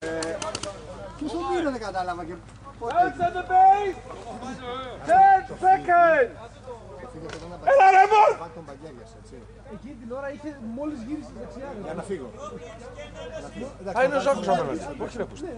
Πόσο πήρε δεν κατάλαβα και πότε. Outside the base! 10 seconds! Έλα ρε μόλ! Εκεί την ώρα είχε μόλις γύρισε δεξιά. Για να φύγω. Α, είναι ο Ζάκος απέναντι. Όχι ρε πούστη.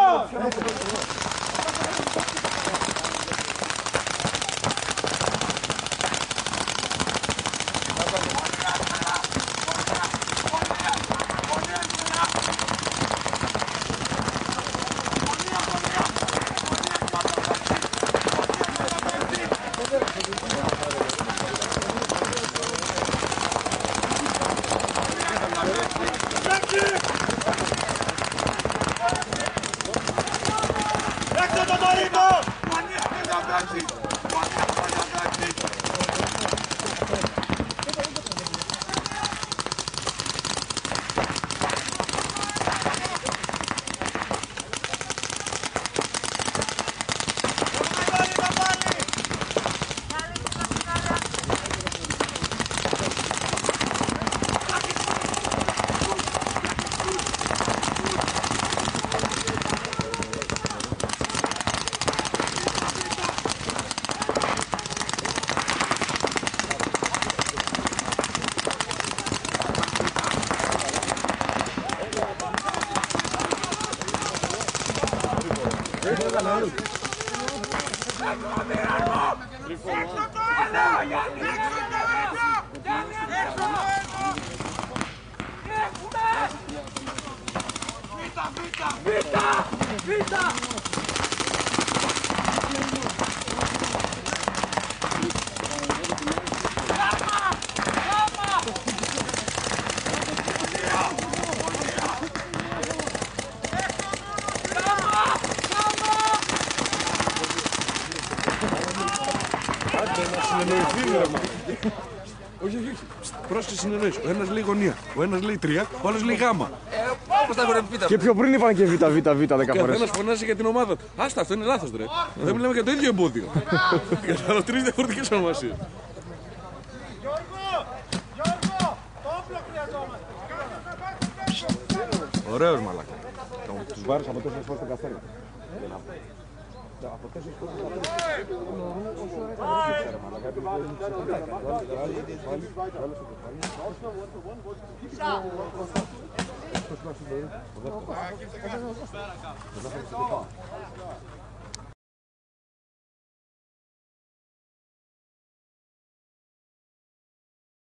Όχι, όχι, πρόσεχε συνεννοήσεις. Ο ένας λέει γωνία, ο ένας λέει 3, ο άλλος λέει γάμα. Και πιο πριν είπαν και β' 10 φορές. Καθένας φωνάζει για την ομάδα του. Άστα, αυτό είναι λάθος, ρε. Δεν μιλάμε για το ίδιο εμπόδιο. Κατάλαβα 3 διαφορετικές ονομασίες. Ωραίος μαλάκα. Τους βάρεις από 4 φορές το καθένα. Από 4 φορές το καθένα.